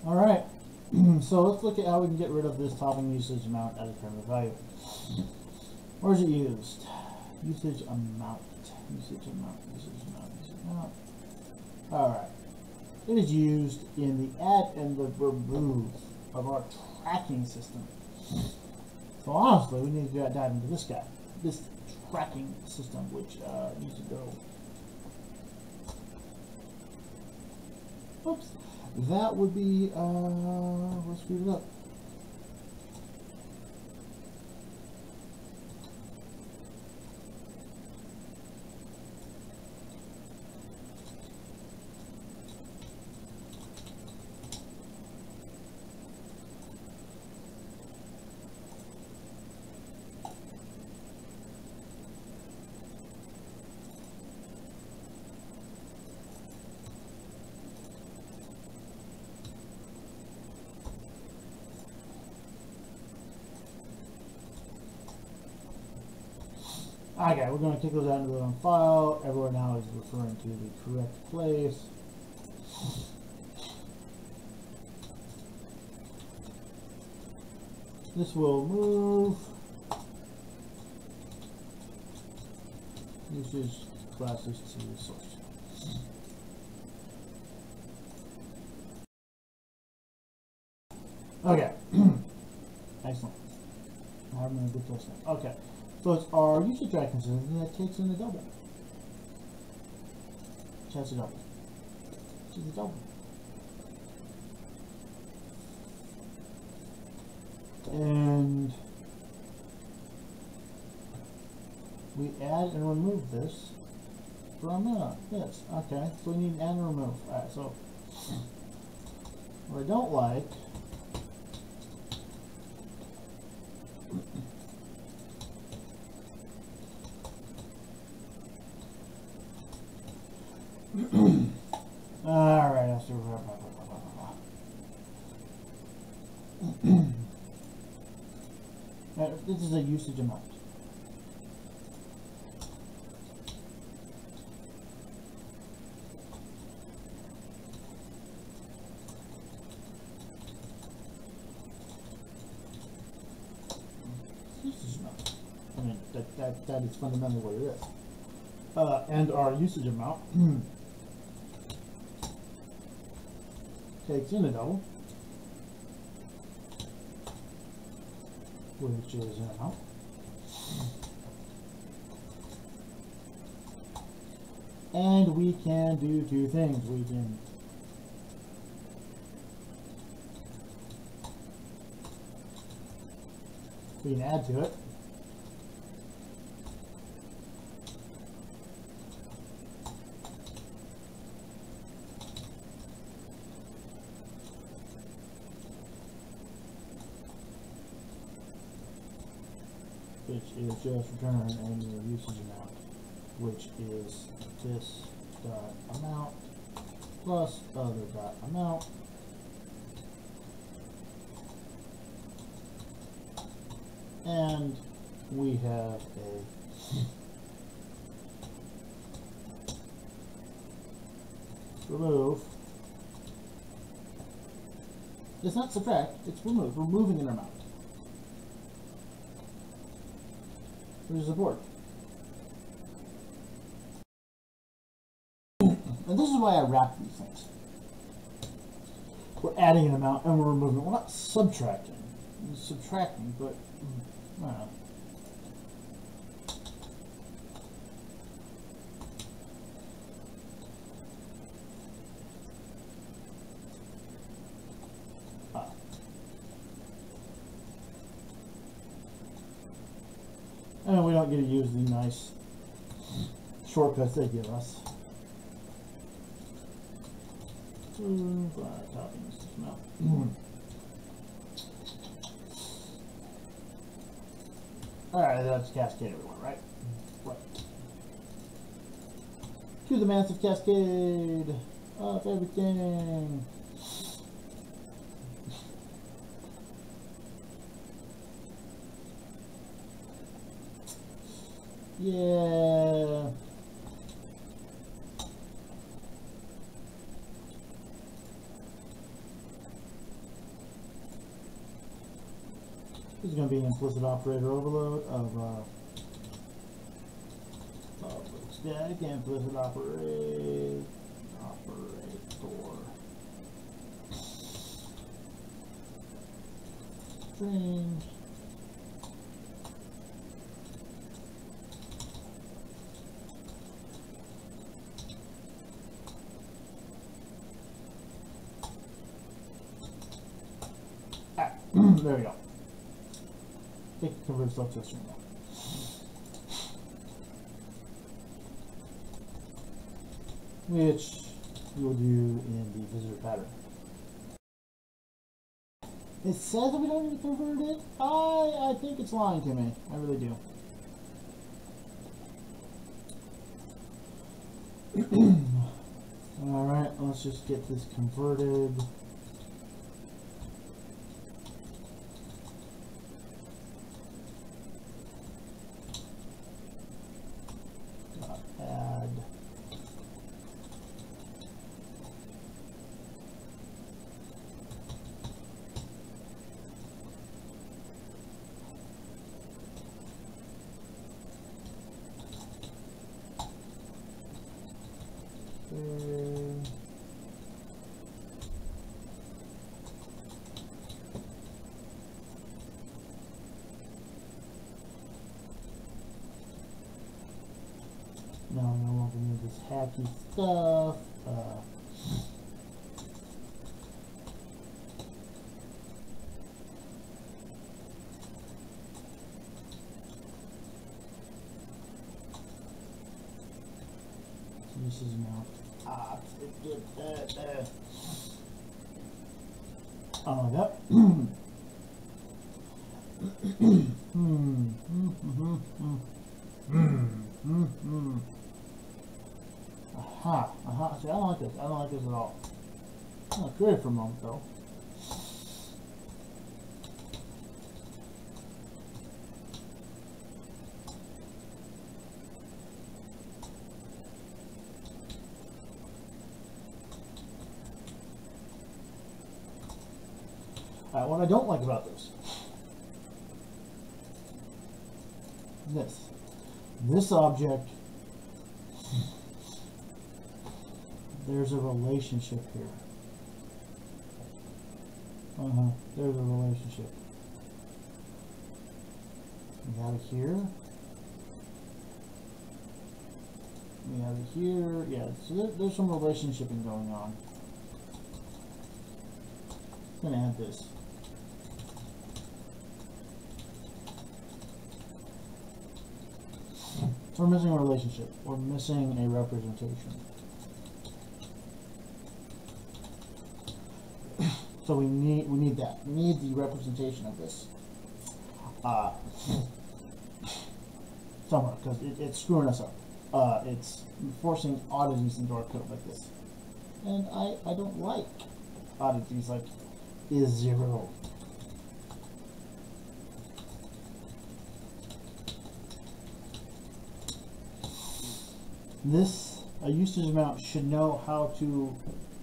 All right. So let's look at how we can get rid of this topping usage amount as a primitive value. Where is it used? Usage amount. Usage amount. Usage amount. Usage amount. All right. It is used in the add and the remove of our tracking system. So honestly, we need to dive into this guy, this tracking system, which needs to go. Oops, that would be. We'll speed it up. Okay, we're going to take those out into the own file. Everyone now is referring to the correct place. This will move usage classes to the source. Okay. Excellent. I'm in a good place now. Okay. So it's our usage tracking system that takes in the double. That's a double. This is a double. And we add and remove this from this. Okay, so we need add and remove. Alright, so what I don't like alright, I'll see. This is a usage amount. Usage amount. I mean, that is fundamentally what it is. And our usage amount takes in a double, which is an amount. And we can do two things. We can add to it. Which is just return annual usage amount, which is this dot amount plus other dot amount and we have a remove. It's not subtract, it's remove. We're moving an amount. Here's the board. And this is why I wrap these things. We're adding an amount and we're removing it. We're not subtracting. We're subtracting, but I don't know. And we don't get to use the nice shortcuts they give us. Alright, that's cascade everyone, right? Right. To the massive cascade of everything. Yeah. This is going to be an implicit operator overload of public static implicit operator. String. There we go. It converts up to a string now. Which we will do in the visitor pattern. It says that we don't need to convert it. I think it's lying to me. I really do. Alright, let's just get this converted. Add. No, I no longer need this hacky stuff. This is now like that. Aha. See, I don't like this. I don't like this at all. I'm not good for a moment, though. Alright, what I don't like about this object, there's a relationship here. There's a relationship. We have it here. We have it here. Yeah, so there's some relationshiping going on. I'm gonna add this. We're missing a relationship. We're missing a representation. So we need that. We need the representation of this somewhere, because it's screwing us up. It's forcing oddities into our code like this, and I don't like oddities like is 0. This usage amount should know how to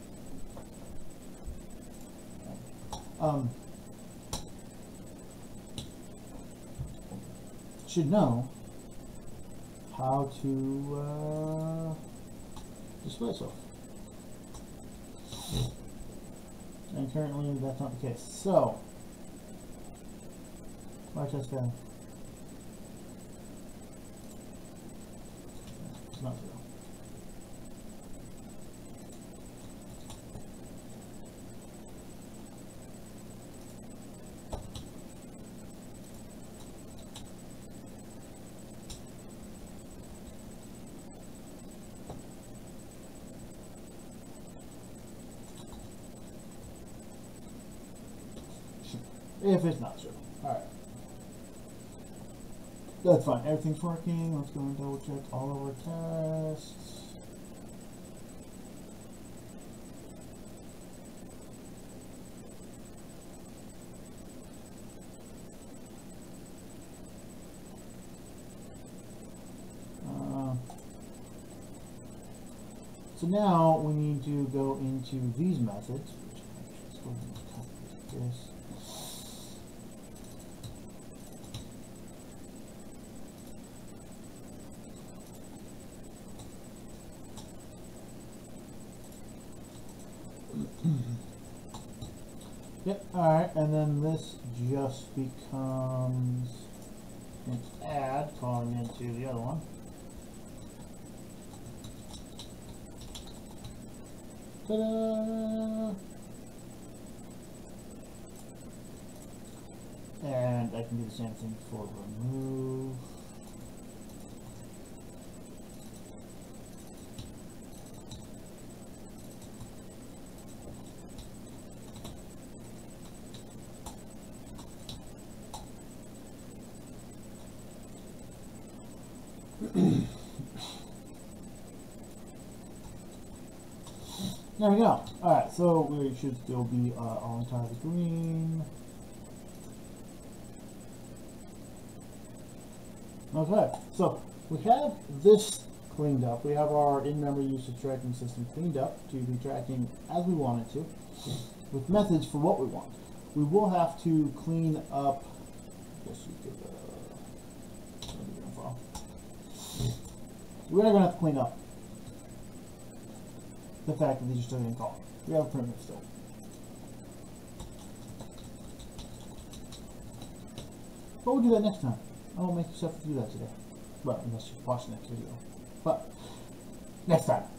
display itself. And currently that's not the case. So watch this down. It's not 0. If it's not 0. Alright. That's fine. Everything's working. Let's go and double check all of our tests. So now we need to go into these methods, which let's go ahead and copy this. Yep, alright, and then this just becomes an add calling into the other one. Ta-da! And I can do the same thing for remove. There we go. Alright, so we should still be all entirely green. Okay, so we have this cleaned up. We have our in-memory usage tracking system cleaned up to be tracking as we want it to, with methods for what we want. We will have to clean up. I guess we could. We're going to have to clean up the fact that these are still getting called. We have a primitive still. But we'll do that next time. I won't make yourself do that today. Well, unless you watch the next video. But, next time.